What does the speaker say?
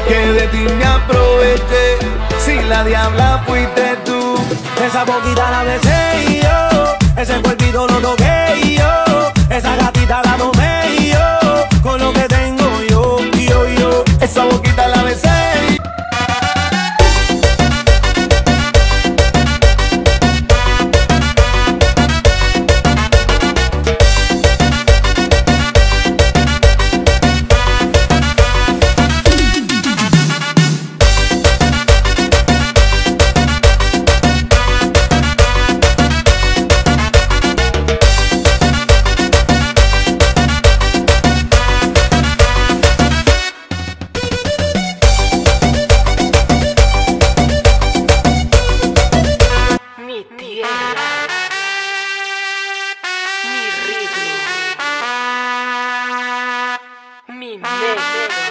que de ti me aproveché. Si la diabla fuiste tú. Esa boquita la besé y yo, ese cuerpito lo toqué y yo, esa gatita la tomé y yo, con lo que tengo yo. Esa boquita la besé. Mi tierra, mi ritmo, mi negro.